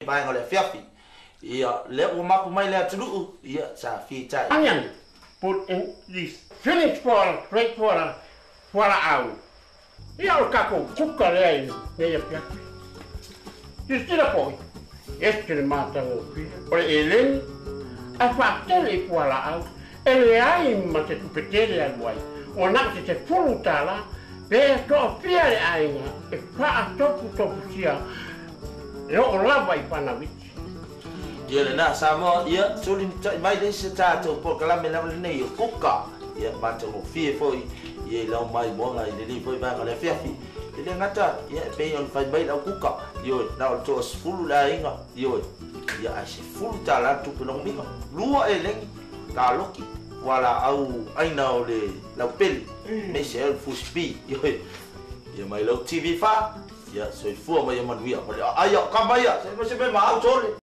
vai ngole fiafi ia le o mapu mai le atulu ia sa fi chai onion put in this finish for out ia o kako kuka le ia fiafi Justira poi este le mata o fi o elen a fatele for out ele ai ma te kupetele al wai o na te fulutala pe to fiare ai e fa topu sia e o lava i panaviti ia le na sa mo ia suli mai le se tato po kala me la nei o kuka ia mata o fi foi ia la mai bona i le foi va ngale fiafi ile ngata ia pe on fai bai la kuka yo na o to fulu la inga yo ia ai se fulu ta la tu pelo minga lua e lengi ka loki wala au aina o le la peli me se el fuspi yo ia mai lo tv fa ia so fu mai manuia ai ka mai se me ma au tole